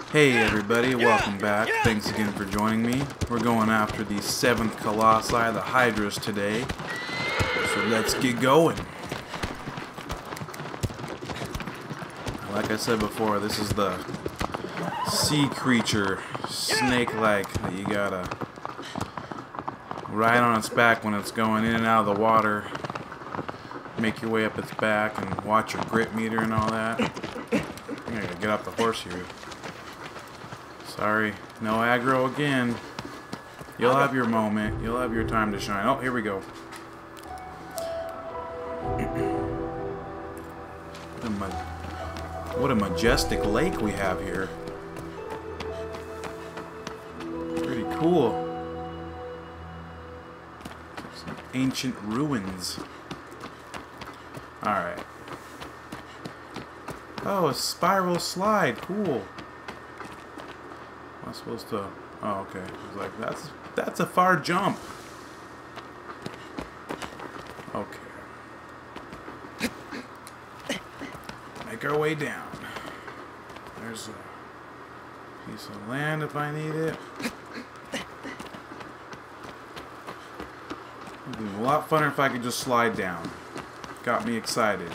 Hey everybody, welcome back. Thanks again for joining me. We're going after the 7th Colossi, the Hydras, today. So let's get going. Like I said before, this is the sea creature, snake-like, that you gotta ride on its back when it's going in and out of the water. Make your way up its back and watch your grit meter and all that. I gotta get off the horse here. Sorry, no aggro again. You'll have your moment. You'll have your time to shine. Oh, here we go. What a majestic lake we have here. Pretty cool. Some ancient ruins. Alright. Oh, a spiral slide. Cool. I'm supposed to... Oh, okay. I was like, that's a far jump. Okay. Make our way down. There's a piece of land if I need it. It'd be a lot funner if I could just slide down. Got me excited.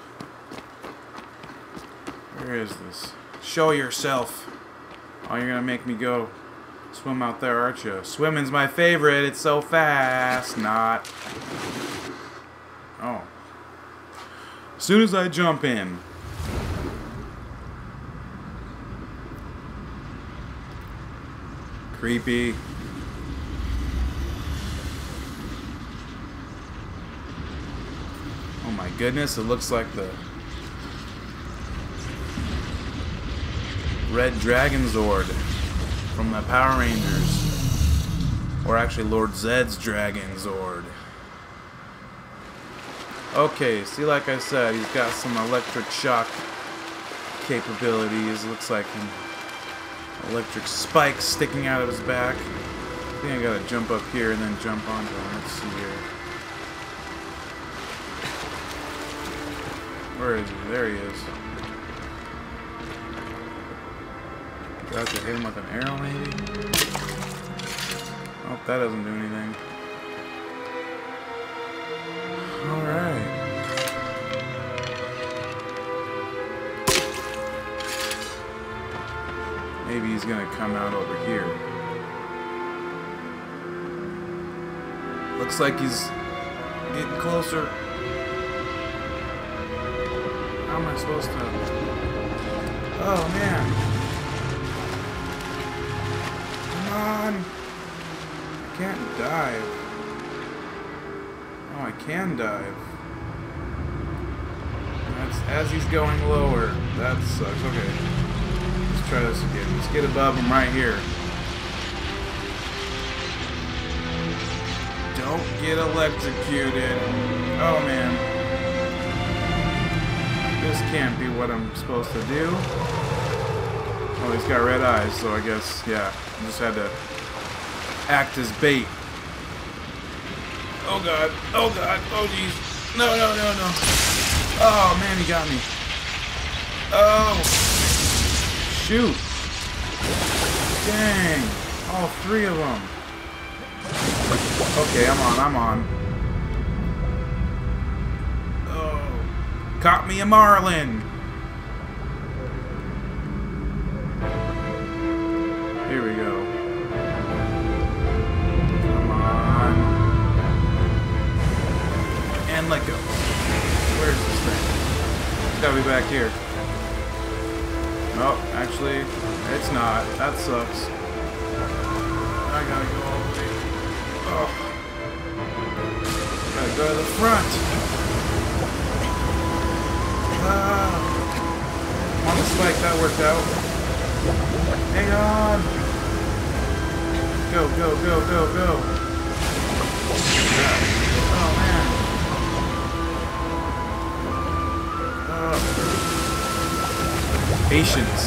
Where is this? Show yourself. Oh, you're gonna make me go swim out there, aren't you? Swimming's my favorite. It's so fast. Not. Oh. As soon as I jump in. Creepy. Oh my goodness, it looks like the Red Dragon Zord from the Power Rangers. Or actually Lord Zedd's Dragon Zord. Okay, see, like I said, he's got some electric shock capabilities. Looks like an electric spikes sticking out of his back. I think I gotta jump up here and then jump onto him. Let's see here. Where is he? There he is. Do I have to hit him with an arrow, maybe? Oh, that doesn't do anything. Alright. Maybe he's gonna come out over here. Looks like he's getting closer. How am I supposed to... Oh, man. Come on. I can't dive. Oh, I can dive. That's as he's going lower. That sucks. Okay. Let's try this again. Let's get above him right here. Don't get electrocuted. Oh, man. This can't be what I'm supposed to do. Oh, he's got red eyes, so I guess, yeah. I just had to act as bait. Oh god, oh god, oh jeez. No, no, no, no. Oh man, he got me. Oh. Shoot. Dang. All three of them. Okay, I'm on. Oh. Caught me a marlin. Here we go. Come on. And let go. Where's this thing? It's gotta be back here. No, actually, it's not. That sucks. I gotta go all the way. Oh. Gotta go to the front. On the spike, that worked out. Hang on. Go, go, go, go, go. Oh, man. Patience.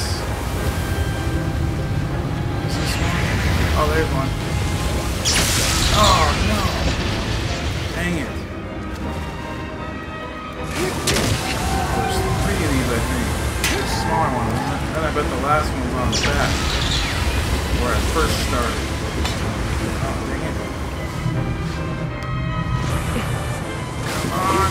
Is this one? Oh, there's one. Oh, no. Dang it. There's three of these, I think. Smaller one, isn't it? Then I bet the last one was on the back. Where I first started. Oh, dang it. Come on.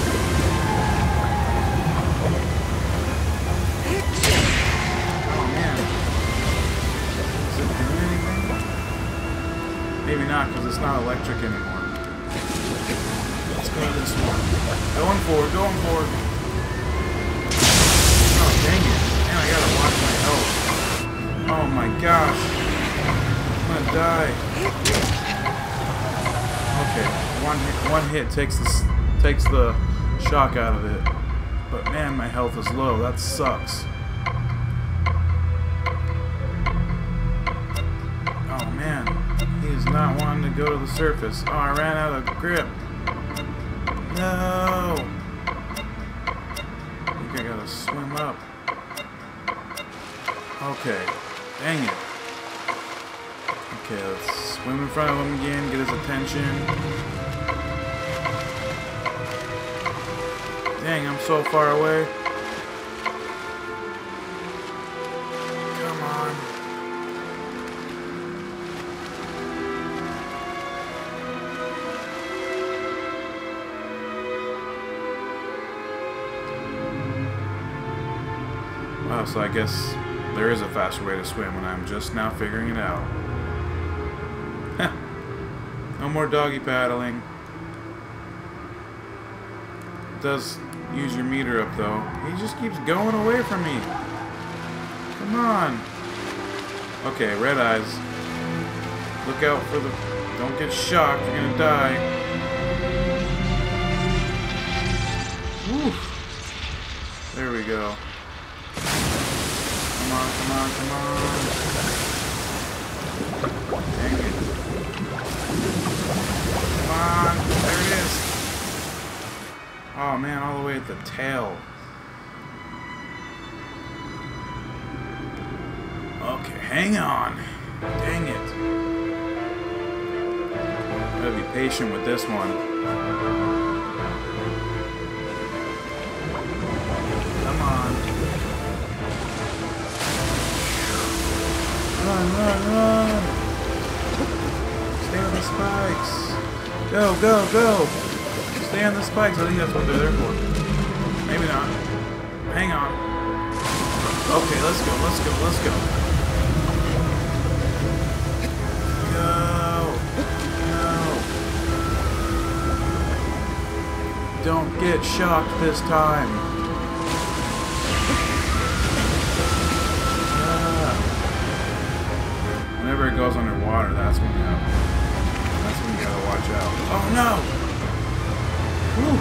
Oh, man. Is it doing anything? Maybe not, because it's not electric anymore. Let's go to this one. Going forward, going forward. Oh, dang it. Man, I gotta watch my health. Oh my gosh. I'm gonna die. Okay, one hit takes the shock out of it. But man, my health is low. That sucks. Oh man. He is not wanting to go to the surface. Oh, I ran out of grip. No! I think I gotta swim up. Okay. Dang it. Okay, let's swim in front of him again, get his attention. Dang, I'm so far away. Come on. Wow, so I guess there is a faster way to swim, and I'm just now figuring it out. No more doggy paddling. It does use your meter up, though. He just keeps going away from me. Come on. Okay, red eyes. Look out for the... Don't get shocked, you're gonna die. Woo. There we go. Come on, come on, come on. Dang it. Come on. There it is. Oh man, all the way at the tail. Okay, hang on. Dang it. Gotta be patient with this one. Come on. Run, run, run! Stay on the spikes! Go, go, go! Stay on the spikes. I think that's what they're there for. Maybe not. Hang on. Okay, let's go, let's go, let's go. Go! No! Don't get shocked this time. Whenever it goes underwater, that's when you gotta watch out. Oh no! Whew.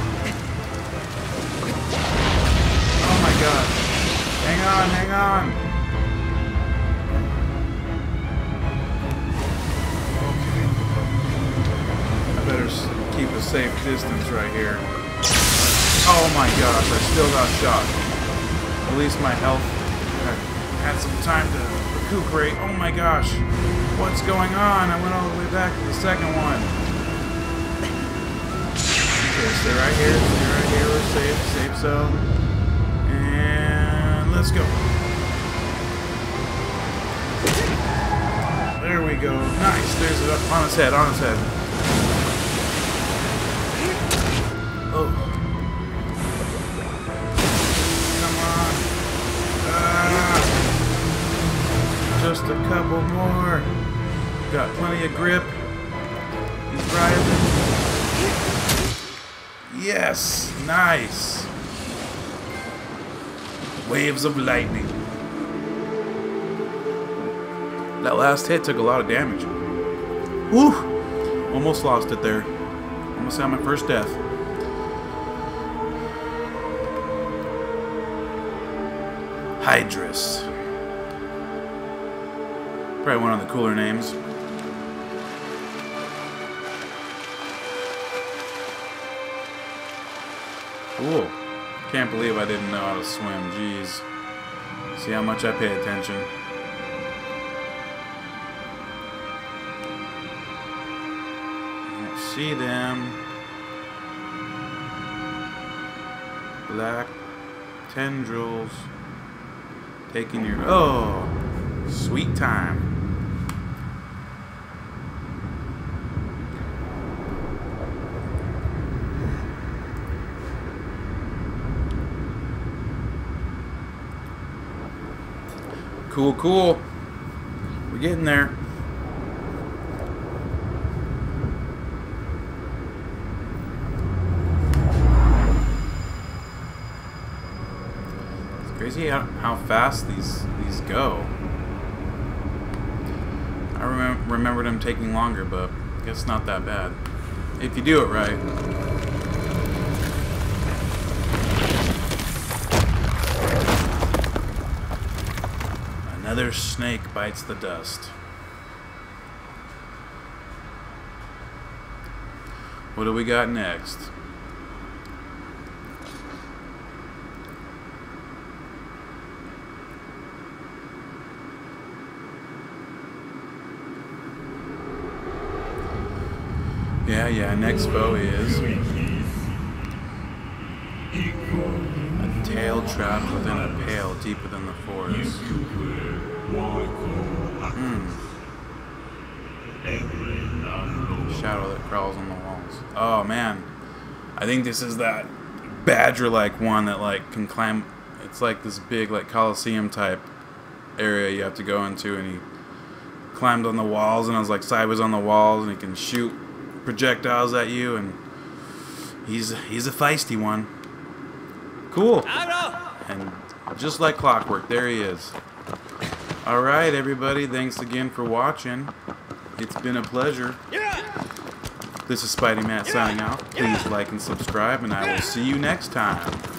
Oh my god! Hang on, hang on! Okay. I better keep a safe distance right here. Oh my gosh! I still got shot. At least my health had some time to recuperate. Oh my gosh. What's going on? I went all the way back to the second one. Okay, stay right here. Stay right here. We're safe. Safe zone. And let's go. There we go. Nice. There's it up on his head. On his head. Oh. Just a couple more. Got plenty of grip. He's rising. Yes! Nice! Waves of lightning. That last hit took a lot of damage. Whew! Almost lost it there. Almost had my first death. Hydrus. Probably one of the cooler names. Cool. Can't believe I didn't know how to swim. Jeez. See how much I pay attention. I don't see them. Black tendrils. Taking your... Oh, sweet time. Cool, cool. We're getting there. It's crazy how fast these go. I remember them taking longer, but I guess not that bad. If you do it right. Another snake bites the dust. What do we got next? Yeah, next foe is a tail trapped within a pail deep within the forest. Shadow that crawls on the walls. Oh man, I think this is that badger-like one that like can climb. It's like this big like Coliseum type area you have to go into, and he climbed on the walls, and I was like sideways on the walls, and he can shoot projectiles at you, and he's a feisty one. Cool. And just like clockwork, there he is. Alright everybody, thanks again for watching. It's been a pleasure. This is Spidey Matt signing out. Please like and subscribe, and I will see you next time.